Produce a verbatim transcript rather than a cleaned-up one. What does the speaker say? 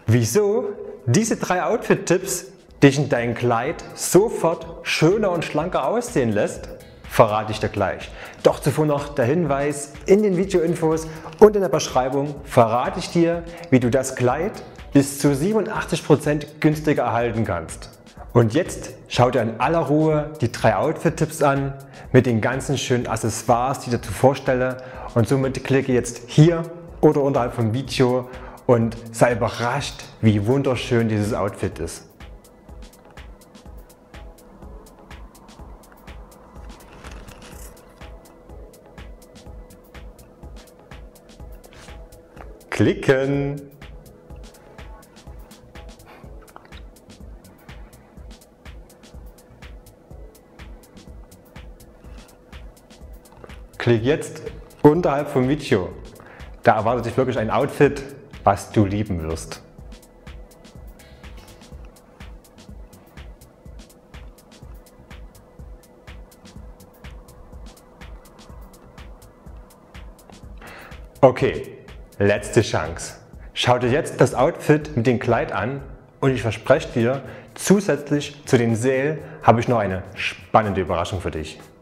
Wieso diese drei Outfit-Tipps dich in dein Kleid sofort schöner und schlanker aussehen lässt, verrate ich dir gleich. Doch zuvor noch der Hinweis: In den Videoinfos und in der Beschreibung verrate ich dir, wie du das Kleid bis zu siebenundachtzig Prozent günstiger erhalten kannst. Und jetzt schau dir in aller Ruhe die drei Outfit-Tipps an mit den ganzen schönen Accessoires, die ich dir vorstelle, und somit klicke jetzt hier oder unterhalb vom Video und sei überrascht, wie wunderschön dieses Outfit ist. Klicken! Klick jetzt unterhalb vom Video. Da erwartet dich wirklich ein Outfit, was du lieben wirst. Okay, letzte Chance. Schau dir jetzt das Outfit mit dem Kleid an und ich verspreche dir, zusätzlich zu den Sale habe ich noch eine spannende Überraschung für dich.